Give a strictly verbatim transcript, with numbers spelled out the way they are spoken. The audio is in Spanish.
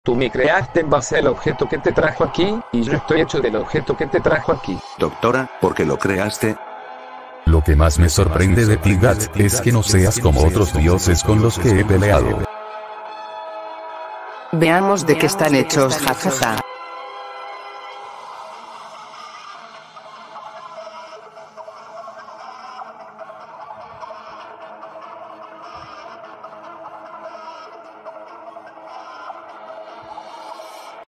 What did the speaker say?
Tú me creaste en base al objeto que te trajo aquí, y yo estoy hecho del objeto que te trajo aquí. Doctora, ¿por qué lo creaste? Lo que más me sorprende de ti, Gat, es que no seas como otros dioses con los que he peleado. Veamos de qué están hechos, jajaja.